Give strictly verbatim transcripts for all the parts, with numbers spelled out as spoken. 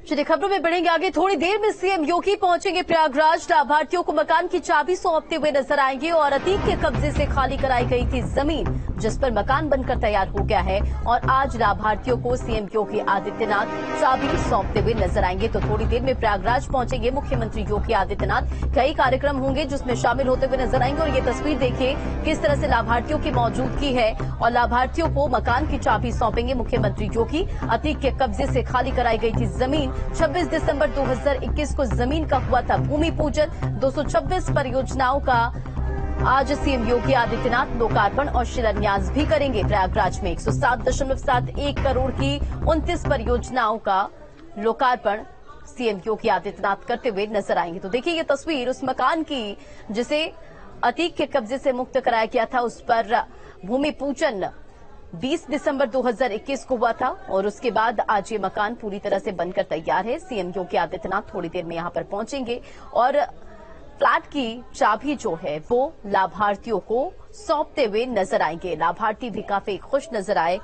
चलिए खबरों में बढ़ेंगे आगे। थोड़ी देर में सीएम योगी पहुंचेंगे प्रयागराज। लाभार्थियों को मकान की चाबी सौंपते हुए नजर आएंगे और अतीक के कब्जे से खाली कराई गई थी जमीन जिस पर मकान बनकर तैयार हो गया है और आज लाभार्थियों को सीएम योगी आदित्यनाथ चाबी सौंपते हुए नजर आएंगे। तो थोड़ी देर में प्रयागराज पहुंचेंगे मुख्यमंत्री योगी आदित्यनाथ। कई कार्यक्रम होंगे जिसमें शामिल होते हुए नजर आएंगे और ये तस्वीर देखिए किस तरह से लाभार्थियों की मौजूदगी है और लाभार्थियों को मकान की चाबी सौंपेंगे मुख्यमंत्री योगी। अतीक के कब्जे से खाली कराई गई थी जमीन। छब्बीस दिसंबर दो हज़ार इक्कीस को जमीन का हुआ था भूमि पूजन। दो सौ छब्बीस परियोजनाओं का आज सीएम योगी आदित्यनाथ लोकार्पण और शिलान्यास भी करेंगे। प्रयागराज में एक सौ सात दशमलव सात एक करोड़ की उनतीस परियोजनाओं का लोकार्पण सीएम योगी आदित्यनाथ करते हुए नजर आएंगे। तो देखिए ये तस्वीर उस मकान की जिसे अतीक के कब्जे से मुक्त कराया गया था, उस पर भूमि पूजन बीस दिसंबर दो हज़ार इक्कीस को हुआ था और उसके बाद आज ये मकान पूरी तरह से बनकर तैयार है। सीएम योगी आदित्यनाथ थोड़ी देर में यहां पर पहुंचेंगे और फ्लैट की चाबी जो है वो लाभार्थियों को सौंपते हुए नजर आएंगे। लाभार्थी भी काफी खुश नजर आए।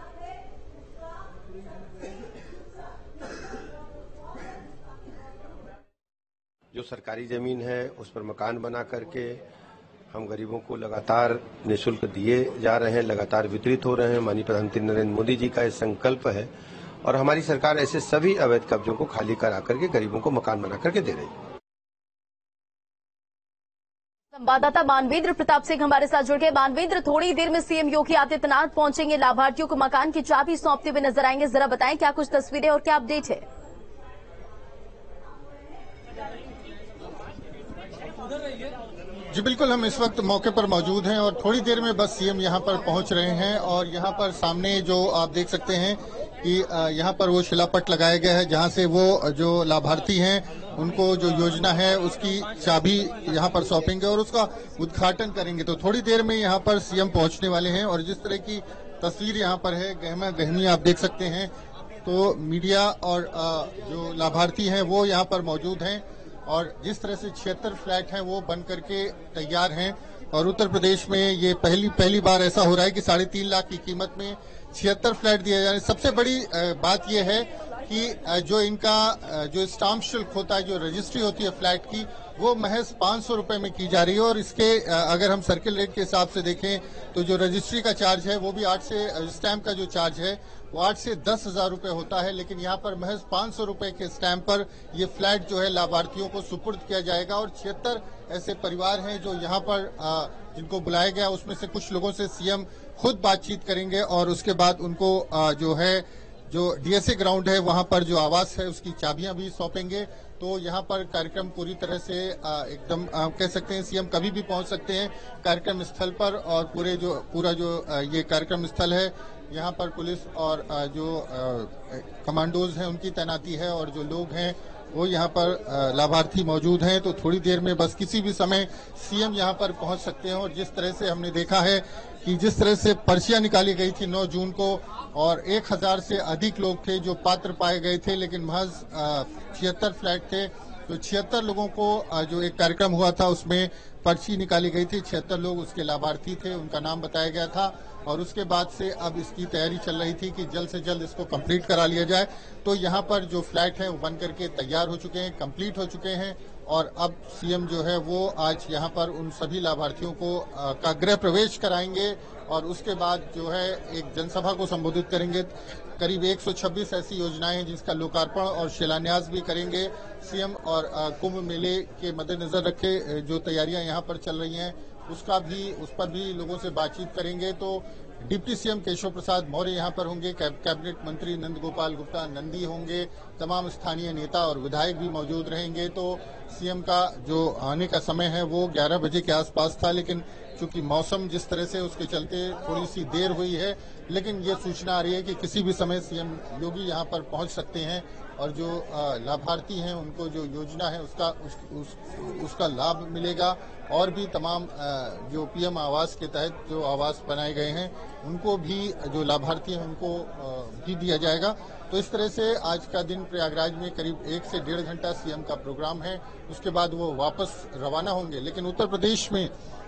जो सरकारी जमीन है उस पर मकान बना करके हम गरीबों को लगातार निःशुल्क दिए जा रहे हैं, लगातार वितरित हो रहे हैं। माननीय प्रधानमंत्री नरेंद्र मोदी जी का ये संकल्प है और हमारी सरकार ऐसे सभी अवैध कब्जों को खाली करा करके गरीबों को मकान बना करके दे रही है। संवाददाता मानवेंद्र प्रताप सिंह हमारे साथ जुड़ गए। मानवेंद्र, थोड़ी देर में सीएम योगी आदित्यनाथ पहुंचेंगे, लाभार्थियों को मकान की चाबी सौंपते हुए नजर आएंगे। जरा बताएं क्या कुछ तस्वीरें और क्या अपडेट है। जी बिल्कुल, हम इस वक्त मौके पर मौजूद हैं और थोड़ी देर में बस सीएम यहां पर पहुंच रहे हैं और यहां पर सामने जो आप देख सकते हैं कि यहां पर वो शिलापट लगाया गया है जहां से वो जो लाभार्थी हैं उनको जो योजना है उसकी चाबी यहां पर सौंपेंगे और उसका उद्घाटन करेंगे। तो थोड़ी देर में यहां पर सीएम पहुंचने वाले हैं और जिस तरह की तस्वीर यहां पर है, गहमा गहमी आप देख सकते हैं। तो मीडिया और जो लाभार्थी हैं वो यहां पर मौजूद हैं और जिस तरह से छिहत्तर फ्लैट हैं वो बन करके तैयार हैं और उत्तर प्रदेश में ये पहली पहली बार ऐसा हो रहा है कि साढ़े तीन लाख की कीमत में छिहत्तर फ्लैट दिए जा रहे हैं। सबसे बड़ी बात यह है कि जो इनका जो स्टाम्प शुल्क होता है, जो रजिस्ट्री होती है फ्लैट की, वो महज पांच सौ रुपए में की जा रही है और इसके अगर हम सर्किल रेट के हिसाब से देखें तो जो रजिस्ट्री का चार्ज है वो भी आठ से स्टैंप का जो चार्ज है वो आठ से दस हजार रुपए होता है, लेकिन यहाँ पर महज पांच सौ रुपए के स्टैंप पर ये फ्लैट जो है लाभार्थियों को सुपुर्द किया जाएगा। और छिहत्तर ऐसे परिवार हैं जो यहाँ पर जिनको बुलाया गया, उसमें से कुछ लोगों से सीएम खुद बातचीत करेंगे और उसके बाद उनको जो है जो डीएसए ग्राउंड है वहां पर जो आवास है उसकी चाबियां भी सौंपेंगे। तो यहाँ पर कार्यक्रम पूरी तरह से एकदम कह सकते हैं सीएम कभी भी पहुंच सकते हैं कार्यक्रम स्थल पर और पूरे जो पूरा जो ये कार्यक्रम स्थल है यहाँ पर पुलिस और जो कमांडोज हैं उनकी तैनाती है और जो लोग हैं वो यहाँ पर लाभार्थी मौजूद हैं। तो थोड़ी देर में बस किसी भी समय सीएम यहाँ पर पहुंच सकते हैं और जिस तरह से हमने देखा है कि जिस तरह से पर्चियां निकाली गई थी नौ जून को और एक हजार से अधिक लोग थे जो पात्र पाए गए थे, लेकिन महज छिहत्तर फ्लैट थे। तो छिहत्तर लोगों को जो एक कार्यक्रम हुआ था उसमें पर्ची निकाली गई थी, छिहत्तर लोग उसके लाभार्थी थे, उनका नाम बताया गया था और उसके बाद से अब इसकी तैयारी चल रही थी कि जल्द से जल्द इसको कंप्लीट करा लिया जाए। तो यहाँ पर जो फ्लैट है वो बन करके तैयार हो चुके हैं, कंप्लीट हो चुके हैं और अब सीएम जो है वो आज यहाँ पर उन सभी लाभार्थियों को का गृह प्रवेश कराएंगे और उसके बाद जो है एक जनसभा को संबोधित करेंगे। करीब एक सौ छब्बीस ऐसी योजनाएं हैं जिसका लोकार्पण और शिलान्यास भी करेंगे सीएम और कुंभ मेले के मद्देनजर रखे जो तैयारियां यहाँ पर चल रही हैं उसका भी उस पर भी लोगों से बातचीत करेंगे। तो डिप्टी सीएम केशव प्रसाद मौर्य यहाँ पर होंगे, कैबिनेट मंत्री नंद गोपाल गुप्ता नंदी होंगे, तमाम स्थानीय नेता और विधायक भी मौजूद रहेंगे। तो सीएम का जो आने का समय है वो ग्यारह बजे के आसपास था, लेकिन चूंकि मौसम जिस तरह से उसके चलते थोड़ी सी देर हुई है, लेकिन ये सूचना आ रही है कि किसी भी समय सीएम योगी यहाँ पर पहुंच सकते हैं और जो लाभार्थी हैं उनको जो योजना है उसका उस, उस, उसका लाभ मिलेगा और भी तमाम जो पीएम आवास के तहत जो आवास बनाए गए हैं उनको भी जो लाभार्थी हैं उनको भी दिया जाएगा। तो इस तरह से आज का दिन प्रयागराज में करीब एक से डेढ़ घंटा सीएम का प्रोग्राम है, उसके बाद वो वापस रवाना होंगे। लेकिन उत्तर प्रदेश में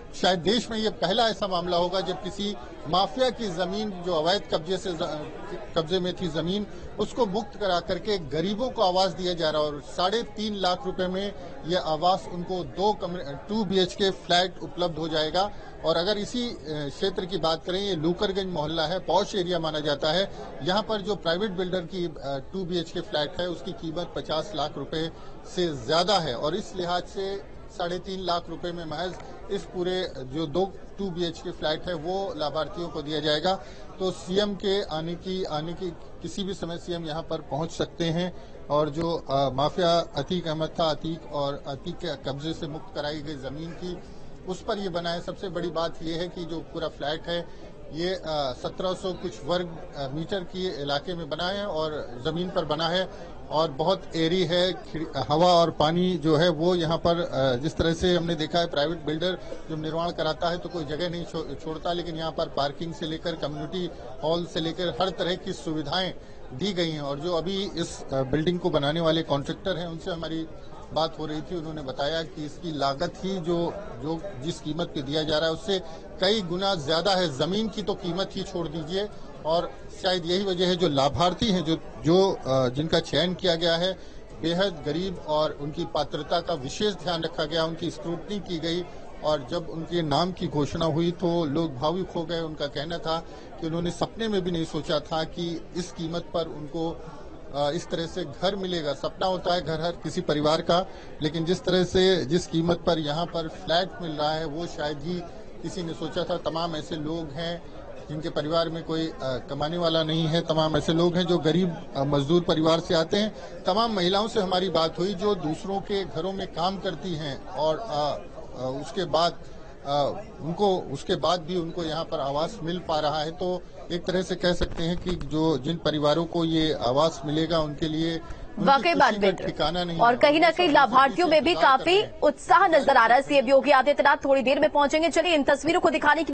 शायद देश में ये पहला ऐसा मामला होगा जब किसी माफिया की जमीन जो अवैध कब्जे से कब्जे में थी जमीन उसको मुक्त करा करके गरीबों को आवास दिया जा रहा है और साढ़े तीन लाख रुपए में यह आवास उनको दो two B H K flat उपलब्ध हो जाएगा। और अगर इसी क्षेत्र की बात करें, ये लूकरगंज मोहल्ला है, पॉश एरिया माना जाता है। यहाँ पर जो प्राइवेट बिल्डर की two B H K flat है उसकी कीमत पचास लाख रुपए से ज्यादा है और इस लिहाज से साढ़े तीन लाख रुपए में महज इस पूरे जो दो two B H K flat है वो लाभार्थियों को दिया जाएगा। तो सीएम के आने की आने की किसी भी समय सीएम यहाँ पर पहुंच सकते हैं और जो आ, माफिया अतीक अहमद था, अतीक और अतीक के कब्जे से मुक्त कराई गई जमीन की उस पर ये बना है। सबसे बड़ी बात यह है कि जो पूरा फ्लैट है ये सत्रह सौ कुछ वर्ग मीटर की इलाके में बना है और जमीन पर बना है और बहुत एरी है। हवा और पानी जो है वो यहाँ पर जिस तरह से हमने देखा है प्राइवेट बिल्डर जब निर्माण कराता है तो कोई जगह नहीं छो, छोड़ता, लेकिन यहाँ पर पार्किंग से लेकर कम्युनिटी हॉल से लेकर हर तरह की सुविधाएं दी गई हैं। और जो अभी इस बिल्डिंग को बनाने वाले कॉन्ट्रैक्टर हैं उनसे हमारी बात हो रही थी, उन्होंने बताया कि इसकी लागत ही जो जो जिस कीमत पे दिया जा रहा है उससे कई गुना ज्यादा है। जमीन की तो कीमत ही छोड़ दीजिए और शायद यही वजह है जो लाभार्थी हैं जो जो जिनका चयन किया गया है बेहद गरीब और उनकी पात्रता का विशेष ध्यान रखा गया, उनकी स्क्रूटनी की गई और जब उनके नाम की घोषणा हुई तो लोग भावुक हो गए। उनका कहना था कि उन्होंने सपने में भी नहीं सोचा था कि इस कीमत पर उनको इस तरह से घर मिलेगा। सपना होता है घर हर किसी परिवार का, लेकिन जिस तरह से जिस कीमत पर यहाँ पर फ्लैट मिल रहा है वो शायद ही किसी ने सोचा था। तमाम ऐसे लोग हैं जिनके परिवार में कोई आ, कमाने वाला नहीं है, तमाम ऐसे लोग हैं जो गरीब आ, मजदूर परिवार से आते हैं। तमाम महिलाओं से हमारी बात हुई जो दूसरों के घरों में काम करती हैं और आ, आ, उसके बाद आ, उनको उसके बाद भी उनको यहाँ पर आवास मिल पा रहा है। तो एक तरह से कह सकते हैं कि जो जिन परिवारों को ये आवास मिलेगा उनके लिए वाकई बात ठिकाना नहीं और कहीं ना कहीं लाभार्थियों में भी काफी उत्साह नजर आ रहा है। सीएम योगी आदित्यनाथ थोड़ी देर में पहुंचेंगे। चलिए इन तस्वीरों को दिखाने की